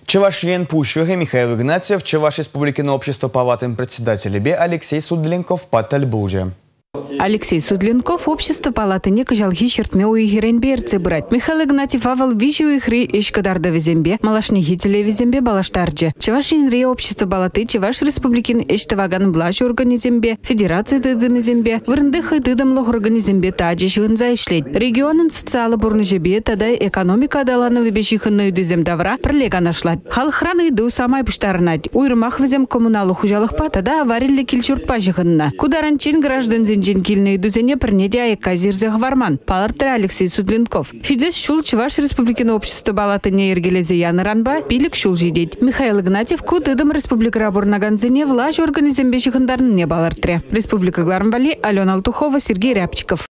Чевашьен Пушвеге Михаил Игнатьев, Чеваш Республикино общество палаты председателя Бе Алексей Судленков по Тальбуже. Алексей Судленков общество палаты не кажалхи чертме уйгерен берцы брать. Михаил Игнатьев авал вижу ихри ишкадарда везембе, малашнихителе везембе балаштарджи. Чеваш инре общество палаты, Чеваш Республикин эштаваган блаш организембе, федерации тыдым зембе, вырндыхы тыдым лох организембе таджи шигынза ишлет. Регионын социалы бурныжебе тадай экономика адаланы вебешихынны юдызем давра пролега нашлат. Халхраны ду самай пуштарнать. Уйрмах везем коммуналу хужалыхпа тада аварили кильчуртпа жихынна. Кударанчин граждан зенжин кильные дузене принеди аекказирзе гварман. Палартра Алексей Судленков. Шидес шул Чеваш Республикино общество балаты не ергелезе яны ранба пилик шул жидеть. Михаил Игнатьев кутыдым республика рабурнаганзене влаж организембе шихындарны не балартре. Республика Глармбали, Алена Алтухова, Сергей Рябчиков.